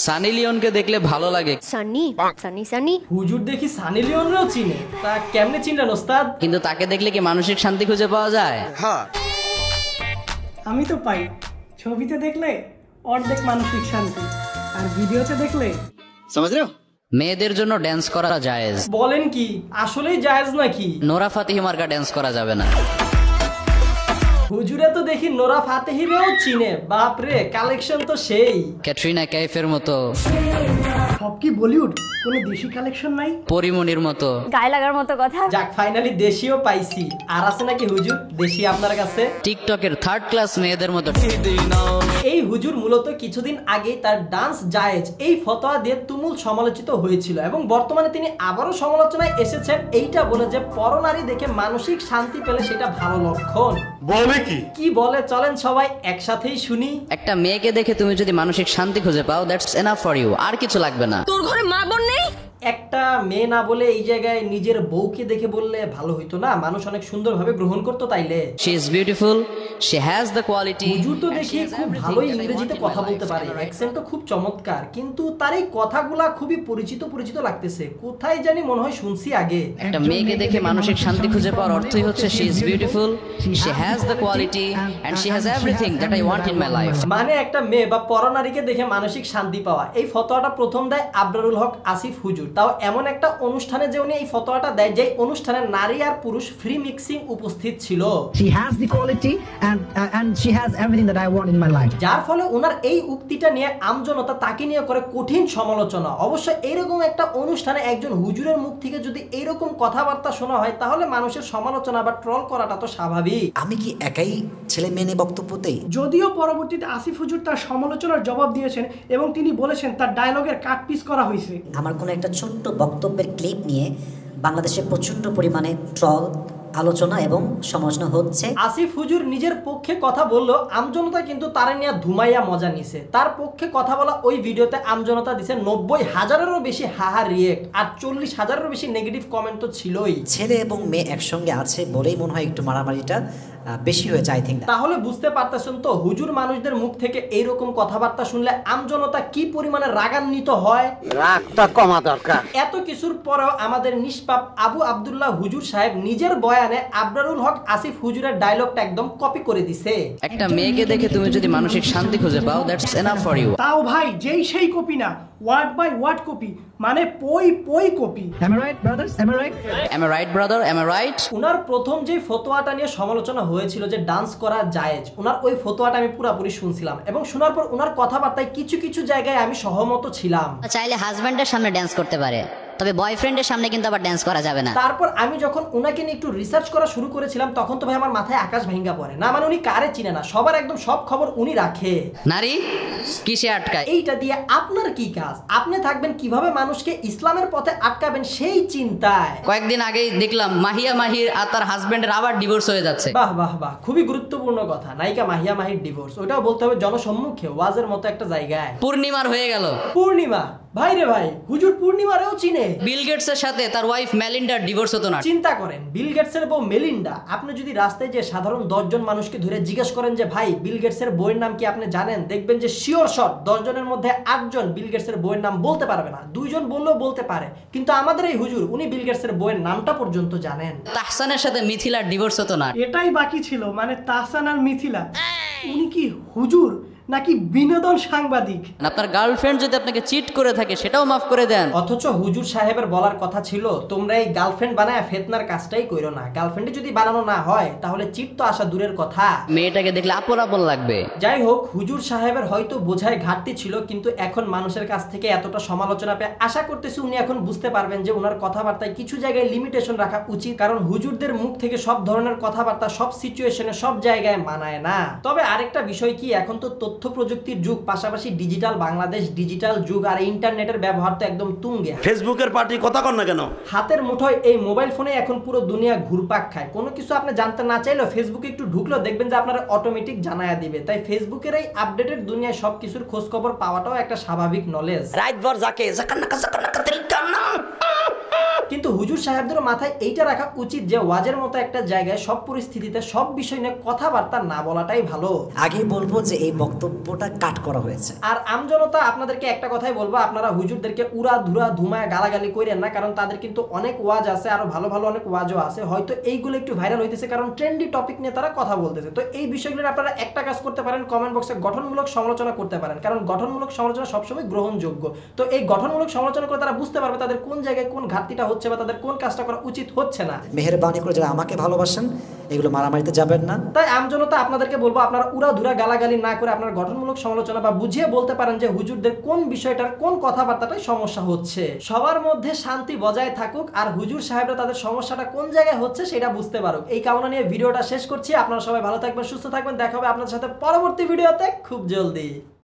সানি লিওনকে দেখলে ভালো লাগে। সানি সানি সানি হুজুর দেখি সানি লিওনরেও চিনে, তা কেমনে চিনলেন ওস্তাদ? কিন্তু তাকে দেখলে কি মানসিক শান্তি খুঁজে পাওয়া যায়? হ্যাঁ আমি তো পাই। ছবিতে দেখলে অর্ধেক মানসিক শান্তি, আর ভিডিওতে দেখলে समझ रहे हो? মেয়েদের জন্য ড্যান্স করা জায়েজ। বলেন কি, আসলেই জায়েজ নাকি? নোরা ফাতেহি মার্কা ড্যান্স করা যাবে না। হুজুরে তো দেখি নোরা ফাতেহিরেও চিনে, বাপরে কালেকশন তো সেই। ক্যাটরিনা কাইফের মতো, সব কি বলিউড, কোনো দেশি কালেকশন নাই? পরিমণির মতো, গায়ে লাগার মতো কথা। যাক ফাইনালি দেশিও পাইছি। আর আছে নাকি হুজুর দেশি আপনার কাছে? টিকটকের থার্ড ক্লাস মেয়েদের মতো। এই হুজুর মূলত কিছুদিন আগে তার ডান্স জায়েজ এই ফতোয়া দিয়ে তুমুল সমালোচিত হয়েছিল এবং বর্তমানে তিনি আবারও সমালোচনায় এসেছেন এইটা বলে যে পরনারী দেখে মানসিক শান্তি পেলে সেটা ভালো লক্ষণ। বলে কি বলে চলেন সবাই একসাথেই শুনি। একটা মেয়েকে দেখে তুমি যদি মানসিক শান্তি খুঁজে পাও, দ্যাটস এনাফ ফর ইউ, আর কিছু লাগবে না। তোর ঘরে মা বোন নেই? একটা মেয়ে না বলে এই জায়গায় নিজের বউকে দেখে বললে ভালো হইতো না? মানুষ অনেক সুন্দরভাবে গ্রহণ করতো তাইলে। She is beautiful, she has the quality. হুজুর তো দেখি খুব ভালো ইংরেজিতে কথা বলতে পারে, অ্যাকসেন্টও খুব চমৎকার, কিন্তু তার এই কথাগুলা খুবই পরিচিত পরিচিত লাগতেছে, কোথায় জানি মনে হয় শুনছি আগে। একটা মেয়েকে দেখে মানসিক শান্তি খুঁজে পাওয়ার অর্থই হচ্ছে she is beautiful, she has the quality and she has everything that I want in my life. মানে একটা মেয়ে বা পরনারীকে দেখে মানসিক শান্তি পাওয়া, এই ফতোয়াটা প্রথম দেয় আবরারুল হক আসিফ হুজুর, তাও এমন একটা অনুষ্ঠানে যে উনি এই ফতোয়াটা দেয় যে অনুষ্ঠানে নারী আর পুরুষ ফ্রি মিক্সিং উপস্থিত ছিল। She has the quality and she has everything that I want in my life. যার ফলে ওনার এই উক্তিটা নিয়ে আমজনতা তাকে নিয়ে করে কঠিন সমালোচনা। অবশ্য এইরকম একটা অনুষ্ঠানে একজন হুজুরের মুখ থেকে যদি এইরকম কথাবার্তা শোনা হয় তাহলে মানুষের সমালোচনা বা ট্রল করাটা তো স্বাভাবিক। আমি কি একাই ছেলে মেয়ে নিয়ে বক্তব্য দেই? যদিও পরবর্তীতে আসিফ হুজুর তার সমালোচনার জবাব দিয়েছেন এবং তিনি বলেছেন তার ডায়লগের কাট পিস করা হয়েছে। আমার কোনো একটা ছোট্ট বক্তব্যের ক্লিপ নিয়ে বাংলাদেশে প্রচন্ড পরিমাণে ট্রল, আলোচনা এবং সমালোচনা হচ্ছে। আসিফ হুজুর নিজের পক্ষে কথা বললো, আমজনতা কিন্তু তারে নিয়ে ধুমাইয়া মজা নিছে। তার পক্ষে কথা বলা ওই ভিডিওতে আমজনতা দিছে 90,000-এরও বেশি হাহা রিয়েক্ট আর 40,000-এরও বেশি নেগেটিভ কমেন্ট তো ছিলই। ছেলে এবং মেয়ে একসঙ্গে আছে বলেই মনে হয় একটু মারামারিটা বেশি হয়েছে আই থিঙ্ক। তাহলে বুঝতে পারতেছেন তো হুজুর মানুষদের মুখ থেকে এইরকম কথাবার্তা শুনলে আমজনতা কি পরিমাণে রাগান্বিত হয়। রাগটা কমা দরকার। এত কিছুর পরেও আমাদের নিষ্পাপ আবু আব্দুল্লাহ হুজুর সাহেব নিজের বয়ানে আবরারুল হক আসিফ হুজুরের ডায়লগটা একদম কপি করে দিছে। একটা মেয়েকে দেখে তুমি যদি মানসিক শান্তি খুঁজে পাও, দ্যাটস এনাফ ফর ইউ। তাও ভাই যেই সেই কপি না, ওয়ার্ড বাই ওয়ার্ড কপি, মানে পই পই copy. Am I right, brothers? Am I right? Am I right, brother? Am I right? উনার প্রথম যে ফতোয়াটা নিয়ে সমালোচনা হয়েছিল যে ডান্স করা জায়েজ, উনার ওই ফতোয়াটা আমি পুরোপুরি শুনছিলাম এবং শোনার পর উনার কথাবার্তায় কিছু কিছু জায়গায় আমি সহমত ছিলাম। চাইলে হাজবেন্ডের সামনে ড্যান্স করতে পারে, তবে বয়ফ্রেন্ডের সামনে কিন্তু আবার ড্যান্স করা যাবে না। তারপর আমি যখন উনাকে নিয়ে একটু রিসার্চ করা শুরু করেছিলাম তখন তো ভাই আমার মাথায় আকাশ ভেঙ্গা পড়ে। না মানে উনি কারে চিনে না, সবার একদম সব খবর উনি রাখে। নারী কিসে আটকায়? এইটা দিয়ে আপনার কি কাজ? আপনি থাকবেন কিভাবে মানুষকে ইসলামের পথে আটকাবেন সেই চিন্তায়। কয়েকদিন আগেই দেখলাম মাহিয়া মাহির আর তার হাজবেন্ডের আবার ডিভোর্স হয়ে যাচ্ছে। বাহ বাহ বাহ, খুবই গুরুত্বপূর্ণ কথা। নায়িকা মাহিয়া মাহির ডিভোর্স, ওটাও বলতে হবে জনসম্মুখে, ওয়াজের মতো একটা জায়গায়। পূর্ণিমার হয়ে গেল। পূর্ণিমা ভাই রে ভাই, হুজুর পূর্ণিমারেও চিনে। বিল গেটসের সাথে তার ওয়াইফ মেলিন্ডার ডিভোর্স হতো না। চিন্তা করেন, বিল গেটসের বউ মেলিন্ডা। আপনি যদি রাস্তায় যে সাধারণ 10 জন মানুষকে ধরে জিজ্ঞেস করেন যে ভাই বিল গেটসের বউয়ের নাম কি আপনি জানেন, দেখবেন যে শিওর শট 10 জনের মধ্যে 8 জন বিল গেটসের বউয়ের নাম বলতে পারবে না, 2 জন বললেও বলতে পারে। কিন্তু আমাদের এই হুজুর উনি বিল গেটসের বউয়ের নামটা পর্যন্ত জানেন। তাহসানের সাথে মিথিলার ডিভোর্স হতো না। এটাই বাকি ছিল, মানে তাহসান আর মিথিলা। উনি কি হুজুর নাকি বিনোদন সাংবাদিক? আপনার গার্লফ্রেন্ড যদি আপনাকে চিট করে থাকে সেটাও মাফ করে দেন। অথচ হুজুর সাহেবের বলার কথা ছিল তোমরা এই গার্লফ্রেন্ড বানায় ফেতনার কাজটাই কইরো না। গার্লফ্রেন্ড যদি বানানো না হয় তাহলে চিট তো আসা দূরের কথা, মেয়েটাকে দেখলে আপন আপন লাগবে। যাই হোক, হুজুর সাহেবের হয়তো বোঝায় ঘাটতি ছিল, কিন্তু এখন মানুষের কাছ থেকে এতটা সমালোচনা পেয়ে আশা করতেছি উনি এখন বুঝতে পারবেন যে ওনার কথাবার্তায় কিছু জায়গায় লিমিটেশন রাখা উচিত, কারণ হুজুরদের মুখ থেকে সব ধরনের কথাবার্তা সব সিচুয়েশনে সব জায়গায় মানায় না। তবে আরেকটা বিষয় কি, এখন তো তথ্য প্রযুক্তির যুগ, পাশাপাশি ডিজিটাল বাংলাদেশ, ডিজিটাল যুগ, আর ইন্টারনেটের ব্যবহার তো একদম তুঙ্গে। ফেসবুকের পার্টি কথা কন না কেন? হাতের মুঠোয় এই মোবাইল ফোনে এখন পুরো দুনিয়া ঘুরপাক খায়। কোনো কিছু আপনি জানতে না চাইলেও ফেসবুকে একটু ঢুকলেও দেখবেন যে আপনারা অটোমেটিক জানায়া দিবে। তাই ফেসবুকের এই আপডেটেড দুনিয়ায় সবকিছুর খোঁজ খবর পাওয়াটাও একটা স্বাভাবিক নলেজ। রাতভর যাকে কিন্তু হুজুর সাহেবদের মাথায় এইটা রাখা উচিত যে ওয়াজের মতো একটা জায়গায় সব পরিস্থিতিতে সব বিষয় নিয়ে কথাবার্তা না বলাটাই ভালো। আগে বলবো যে এই বক্তব্যটা কাট করা হয়েছে। আর আমজনতা আপনাদেরকে একটা কথাই বলবো, আপনারা হুজুরদেরকে উড়া ধুরা ধুমায় গালাগালি করেন না, কারণ তাদের কিন্তু অনেক ওয়াজ আছে, আরো ভালো ভালো অনেক ওয়াজও আছে, হয়তো এইগুলো একটু ভাইরাল হইতেছে কারণ ট্রেন্ডি টপিক নিয়ে তারা কথা বলতেছে। তো এই বিষয়গুলো আপনারা একটা কাজ করতে পারেন, কমেন্ট বক্সে গঠনমূলক সমালোচনা করতে পারেন, কারণ গঠনমূলক সমালোচনা সবসময় গ্রহণযোগ্য। তো এই গঠনমূলক সমালোচনা করে তারা বুঝতে পারবে তাদের কোন জায়গায় কোন ঘাটতিটা হচ্ছে বা তাদের কোন কাজটা করা উচিত হচ্ছে না। মেহেরবানি করে যারা আমাকে ভালোবাসেন এগুলো মারামারিতে যাবেন না। তাই আমজনতা আপনাদেরকে বলবো আপনারা উড়া ধুরা গালাগালি না করে আপনার গঠনমূলক সমালোচনা বা বুঝিয়ে বলতে পারেন যে হুজুরদের কোন বিষয়টার কোন কথাবার্তাটাই সমস্যা হচ্ছে। সবার মধ্যে শান্তি বজায় থাকুক আর হুজুর সাহেবরা তাদের সমস্যাটা কোন জায়গায় হচ্ছে সেটা বুঝতে পারুক। এই কামনা নিয়ে ভিডিওটা শেষ করছি। আপনারা সবাই ভালো থাকবেন, সুস্থ থাকবেন, দেখা হবে আপনাদের সাথে পরবর্তী ভিডিওতে খুব জলদি।